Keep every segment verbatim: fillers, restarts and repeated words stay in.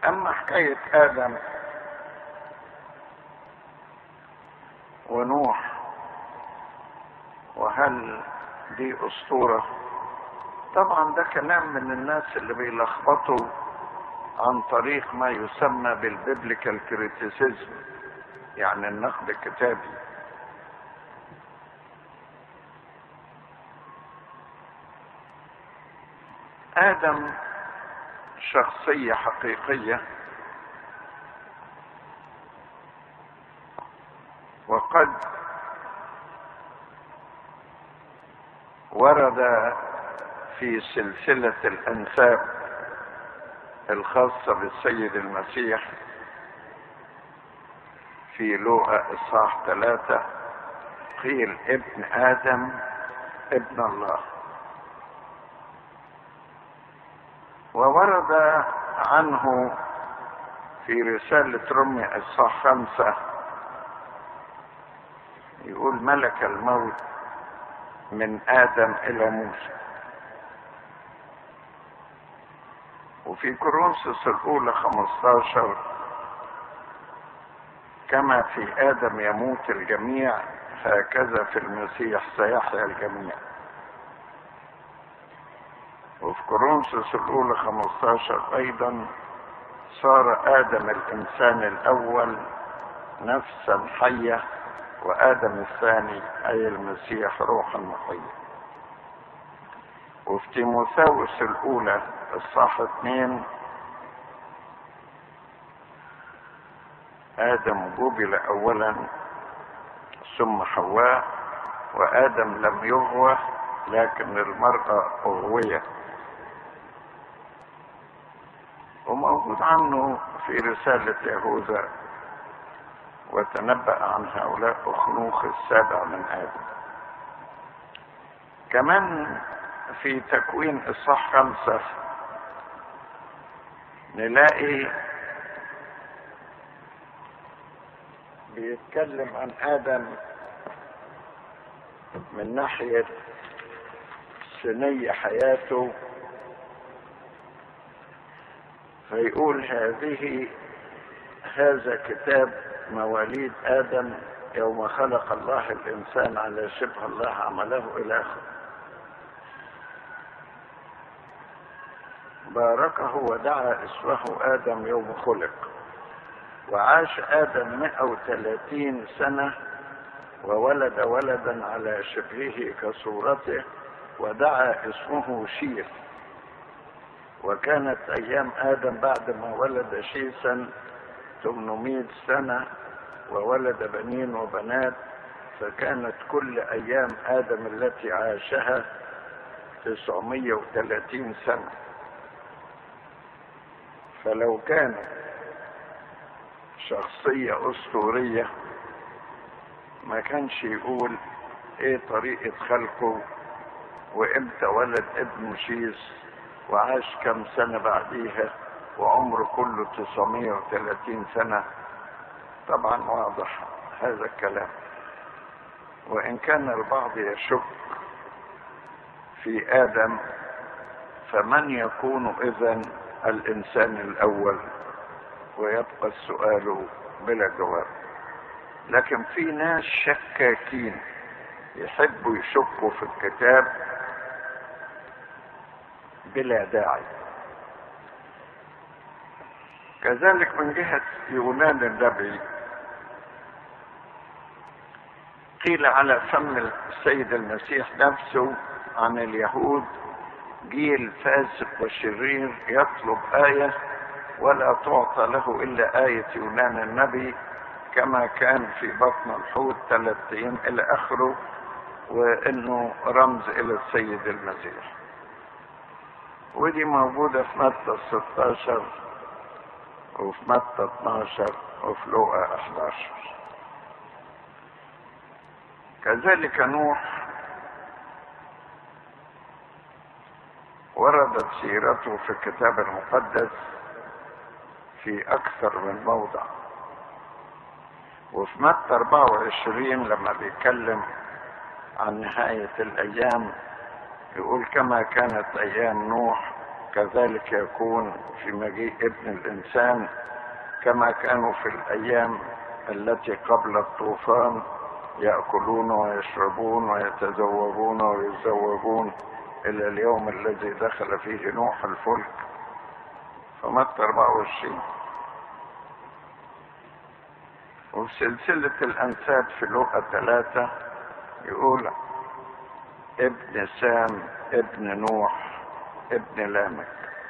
اما حكاية ادم ونوح وهل دي اسطورة، طبعا ده كلام من الناس اللي بيلخبطوا عن طريق ما يسمى بالبيبليكال كريتيسيزم، يعني النقد الكتابي. آدم شخصية حقيقية، وقد ورد في سلسلة الأنساب الخاصة بالسيد المسيح في لوقا إصحاح ثلاثة قيل ابن آدم ابن الله، وورد عنه في رسالة روميا إصحاح خمسة يقول ملك الموت من آدم إلى موسى. وفي كورنثوس الأولى خمستاشر كما في آدم يموت الجميع هكذا في المسيح سيحيا الجميع. وفي كورنثوس الأولى خمستاشر أيضا صار آدم الإنسان الأول نفسا حية، وآدم الثاني أي المسيح روحا محية. وفي تيموثاوس الأولى الصح اثنين آدم جبل أولا ثم حواء، وآدم لم يغوى لكن المرأة أغويت. وموجود عنه في رسالة يهوذا وتنبأ عن هؤلاء أخنوخ السابع من آدم. كمان في تكوين إصحاح خمسة نلاقي بيتكلم عن آدم من ناحية سني حياته، فيقول هذه هذا كتاب مواليد آدم يوم خلق الله الإنسان على شبه الله عمله إلى آخره. باركه ودعا اسمه آدم يوم خلق، وعاش آدم مئة وثلاثين سنة وولد ولدا على شبهه كصورته ودعا اسمه شيث. وكانت أيام آدم بعد ما ولد شيثا ثمانمائة سنة وولد بنين وبنات، فكانت كل أيام آدم التي عاشها تسعمائة وثلاثين سنة. فلو كانت شخصية أسطورية ما كانش يقول ايه طريقة خلقه وامتى ولد ابن شيث وعاش كم سنة بعديها وعمره كله تسعمائة وثلاثين سنة. طبعا واضح هذا الكلام، وإن كان البعض يشك في آدم فمن يكون إذن الإنسان الأول؟ ويبقى السؤال بلا جواب. لكن في ناس شكاكين يحبوا يشكوا في الكتاب بلا داعي. كذلك من جهة يونان النبي قيل على فم السيد المسيح نفسه عن اليهود جيل فاسق وشرير يطلب آية ولا تعطى له إلا آية يونان النبي، كما كان في بطن الحوت ثلاث أيام إلى آخره، وإنه رمز إلى السيد المسيح. ودي موجودة في متى ستاشر وفي متى اتناشر وفي لوقا احد عشر. كذلك نوح وردت سيرته في الكتاب المقدس في أكثر من موضع. وفي متى أربعة وعشرين لما بيتكلم عن نهاية الأيام يقول كما كانت أيام نوح كذلك يكون في مجيء ابن الإنسان، كما كانوا في الأيام التي قبل الطوفان يأكلون ويشربون ويتزوجون ويتزوجون إلى اليوم الذي دخل فيه نوح الفلك. فمتى أربعة وعشرين. وفي سلسلة الأنساب في لوقا ثلاثة يقول ابن سام ابن نوح ابن لامك.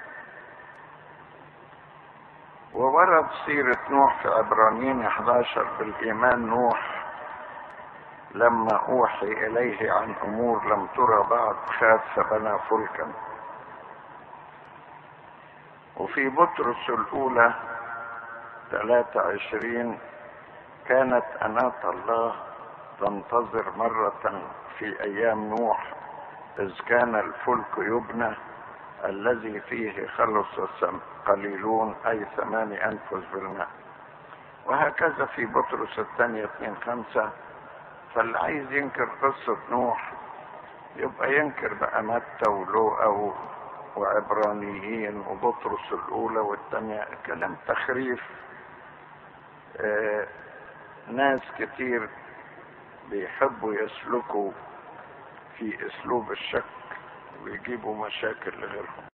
وورد سيرة نوح في عبرانيين أحد عشر بالإيمان نوح لما أوحي إليه عن أمور لم ترى بعد خاف فبنى فلكا. وفي بطرس الأولى ثلاثة وعشرين كانت أناة الله تنتظر مرة في أيام نوح إذ كان الفلك يبنى الذي فيه خلص قليلون أي ثماني أنفس بالماء. وهكذا في بطرس الثانية اثنين خمسة. فاللي عايز ينكر قصة نوح يبقى ينكر بقى متى ولوقا وعبرانيين وبطرس الأولى والثانية. كلام تخريف. آه ناس كتير بيحبوا يسلكوا في أسلوب الشك ويجيبوا مشاكل لغيرهم.